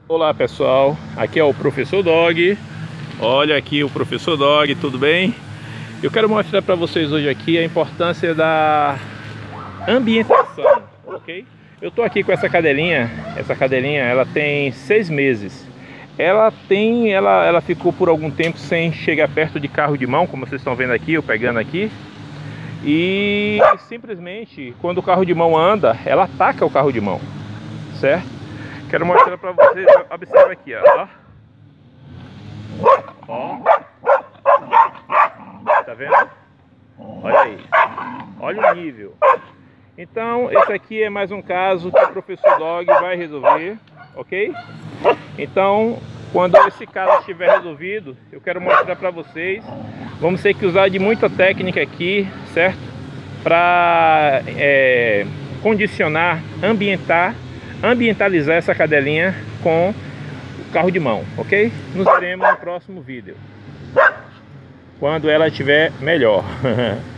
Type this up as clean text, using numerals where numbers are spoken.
Olá pessoal, aqui é o Professor Dog. Olha aqui o Professor Dog, tudo bem? Eu quero mostrar para vocês hoje aqui a importância da ambientação, ok? Eu tô aqui com essa cadelinha ela tem 6 meses. Ela ficou por algum tempo sem chegar perto de carro de mão, como vocês estão vendo aqui, eu pegando aqui. E simplesmente quando o carro de mão anda, ela ataca o carro de mão, certo? Quero mostrar para vocês, observa aqui, ó. Ó. Tá vendo? Olha aí. Olha o nível. Então, esse aqui é mais um caso que o Professor Dog vai resolver, ok? Então, quando esse caso estiver resolvido, eu quero mostrar para vocês. Vamos ter que usar de muita técnica aqui, certo? Para condicionar, ambientalizar essa cadelinha com o carro de mão, ok? Nos veremos no próximo vídeo, quando ela estiver melhor.